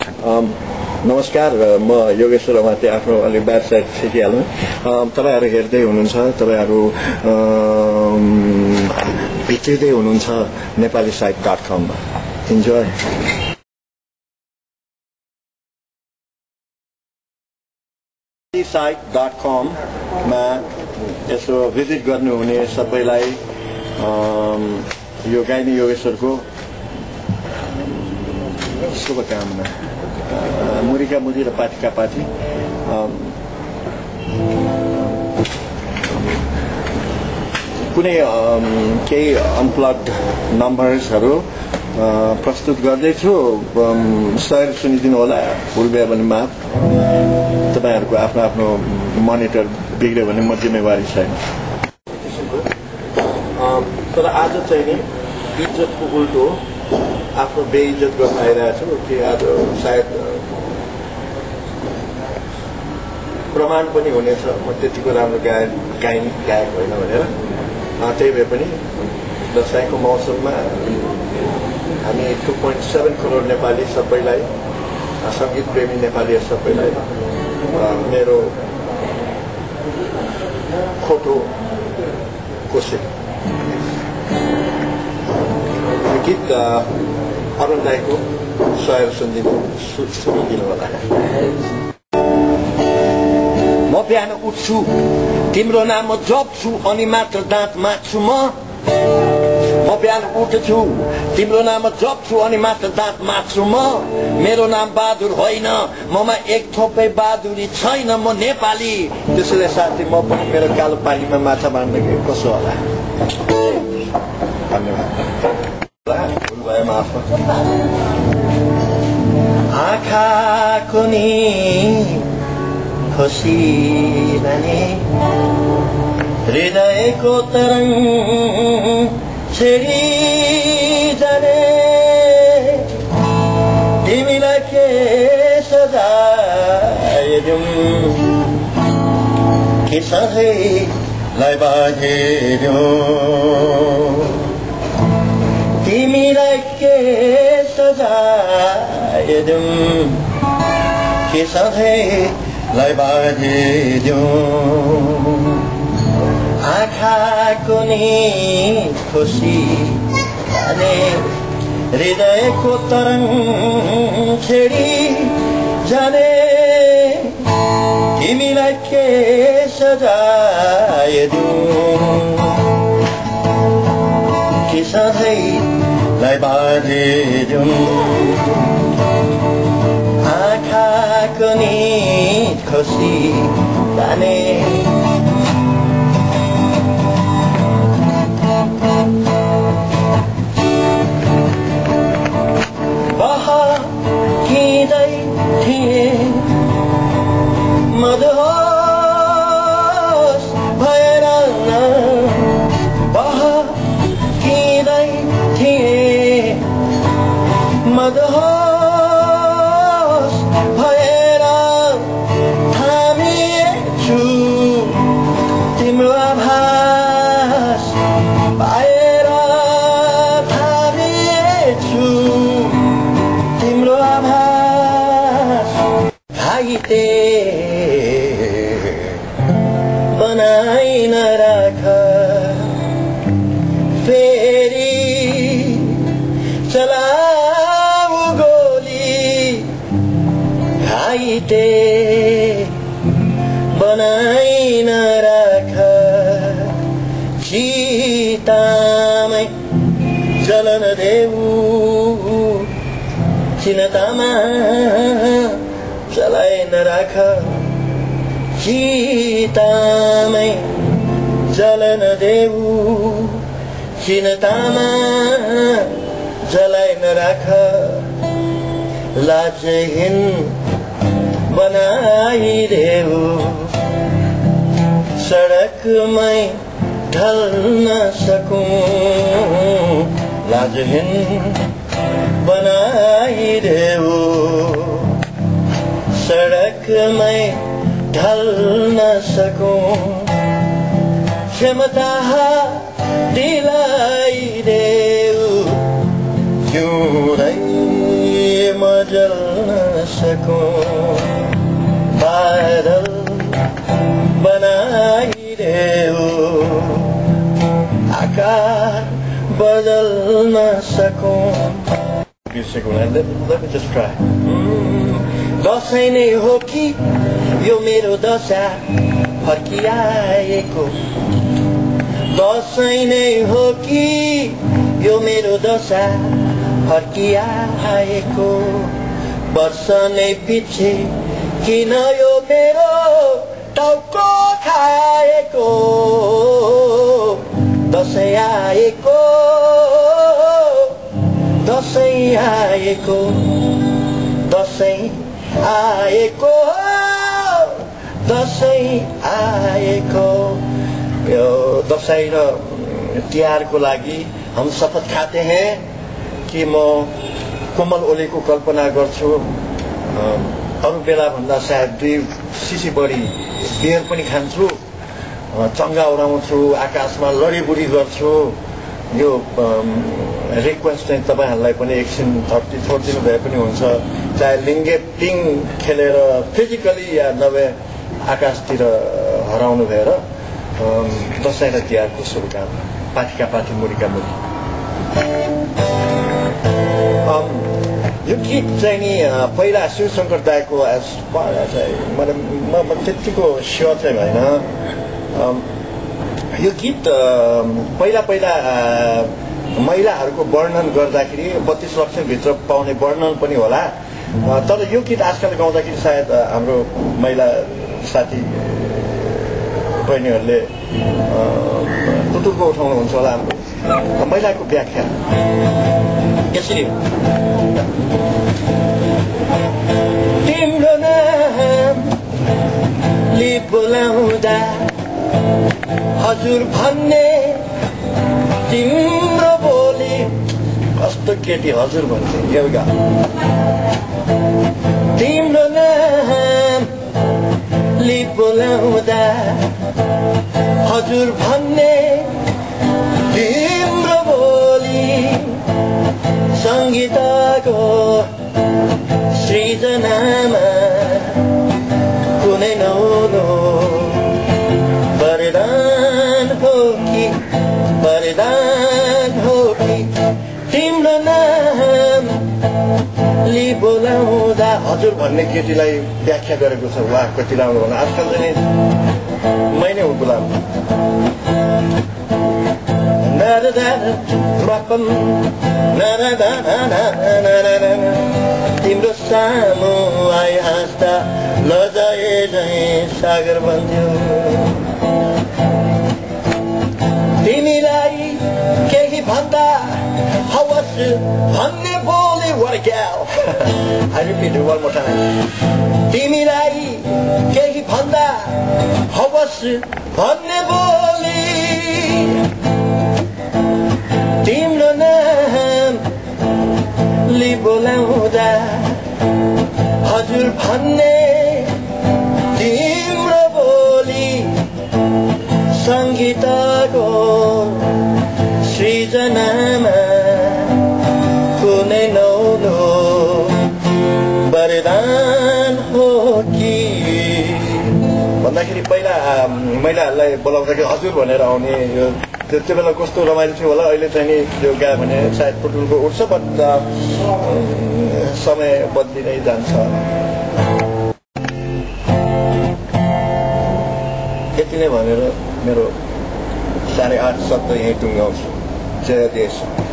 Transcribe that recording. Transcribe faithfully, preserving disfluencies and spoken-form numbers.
नमस्कार, म योगेश्वर अमात्य आफ्नो अलि वेबसाइट सिकिहाल्नु। तपाईहरु हेर्दै हुनुहुन्छ, तपाईहरु भित्रिँदै हुनुहुन्छ नेपाली साइट डट कम मा। इन्जोय। साइट डट कम मा यसो भिजिट गर्नुहुने सबैलाई यो गाइनी योगेश्वरको शुभकामना। मुरीका मुरी र पाठीका पाठी। कुनै केही अनप्लग्ड नम्बर्सहरू प्रस्तुत गर्दैछु, सर सुनिदिनु होला। भुल भयो भने माफ। तपाईहरुको आफ्नो आफ्नो मोनिटर बिग्रियो भने म जिम्मेवारी छैन। तर आज चाहिँ नि इज्जतको उल्टो आफ्नो बेइज्जत गर्न आइरहेको छु कि आज सायद प्रमाण पनि हुनेछ म त्यतिको राम्रो गायक गायन गायक होइन भनेर। त्यही भए पनि दसैँको मौसममा हामी two point seven crore Nepali सबैलाई, सङ्गीत प्रेमी नेपाली सबैलाई मेरो खोटो कोसिस गीत अरुण दाईको स्वयर सुनिदिनु सुनिदिनु होला। म बिहान उठ्छु, तिम्रो नाम जप्छु, अनि मात्र दाँत माग्छु म। म बिहान उठ्छु, तिम्रो नाम जप्छु, अनि मात्र दाँत माग्छु म। मेरो नाम बहादुर होइन, ममा एक थोपै बहादुरी छैन, म नेपाली। त्यसैले साथी म पनि मेरो कालो पानीमा माछा मार्न गए कसो होला। धन्यवाद। आँखाको नि खुसी लाने हृदयको तरङ छेडी जाने, तिमीलाई के सजाय दिउँ कि सधैँलाई बाँधिदिउँ, तिमीलाई के सजाय दिउँ कि सधैँलाई बाँधिदिउँ। आँखाको नि खुसी लाने हृदयको तरङ छेडी जाने, तिमीलाई के सजाय दिउँ कि सधैँलाई बाँधिदिउँ। आँखाको नि खुसी लाने बहकिँदै थिए मदहोस भएर, बहकिँदै थिए मदहोस भएर, थामिएछु तिम्रो आभास पाएर, थामिएछु तिम्रो आभास। घाइते बनाइ नराख फेरि चलाऊ गोली, घाइते बनाइ नराख चितामै जलन देऊ, चिन्तामा जलाइ नराख, चितामै जलन देऊ, चिन्तामा जलाइ नराख। लाजहीन बनाइदेऊ, सडकमै ढल्न सकूं, लाजहीन बनाइदेऊ, सडकमै ढल्न सकूं। क्षमता दिलाइदेऊ, जिउँदै म जल्न सकूं बादल बनाइदेऊ आकार बदल्न सकूं Let me just try. Dashain नै हो कि यो मेरो दशा फर्किआएको दसैँ नै हो कि यो मेरो दशा फर्किआएको वर्ष नै पछि किन यो मेरो टाउको खाएको दसैँ आएको दसैँ आएको दसैँ आएको दसैँ आएको यो दसैँ र तिहारको लागि हम शपथ खाते हैं कि म कोमल ओलीको कल्पना गर्छु अरू बेला भन्दा सायद दुई सिसी बढी बियर पनि खान्छु चङ्गा उडाउँछु आकाशमा लडीबुडी गर्छु यो रिक्वेस्ट चाहिँ तपाईहरुलाई पनि एकछिन थर्टी छोडिदिनु भए पनि हुन्छ चाहे लिङ्गे पिङ खेलेर फिजिकली या नभए आकाशतिर हराउनु भएर दसैँ र तिहारको शुभकामना पाठीका पाठी मुरीका मुरी यो गीत चाहिँ नि पहिला शिवशङ्कर दाइको म त्यतिको स्योर चाहिँ भएन यो गीत पहिला पहिला महिलाहरूको वर्णन गर्दाखेरि बत्तीस लक्षभित्र पाउने वर्णन पनि होला तर यो गीत आजकल गाउँदाखेरि सायद हाम्रो महिला साथी बहिनीहरूले तुतुर्को उठाउनुहुन्छ होला हाम्रो महिलाको व्याख्या यसरी तिम्रो नाम लि बोलाउँदा हजुर भन्ने तिम्रो बोली कस्तो केटी हजुर भन्थे एउटा तिम्रो नाम लि बोलाउँदा हजुर भन्ने तिम्रो बोली संगीतको सृजनामा कुनै नहुनु वरदान हो कि वरदान हो कि तिम्रो नाम लि बोलाउँदा हजुर भन्ने केटीलाई व्याख्या गरेको छ वाह कति राम्रो होला आजकल चाहिँ मै नै हो गुलाम तिम्रो सामु आइ हाँस्दा लजाए झै सागर बन्थ्यो तिमीलाई केही भन्दा हवस भन्ने बोली वर्क्याउ I repeat it one more time तिमीलाई केही भन्दा हवस भन्ने बोली तिम्रो नाम लि बोलाउँदा हजुर भन्ने तिम्रो बोली संगीतको सृजनामा कुनै नहुनु वरदान हो कि भन्दाखेरि पहिला महिलाहरूलाई बोलाउँदाखेरि हजुर भनेर आउने यो त्यो बेला कस्तो रमाइलो थियो होला अहिले चाहिँ नि त्यो गायो भने सायद पुटुलको उठ्छ बट समय बदलिँदै जान्छ यति नै भनेर मेरो साढे आठ शब्द यहीँ टुङ्गाउँछु जय देश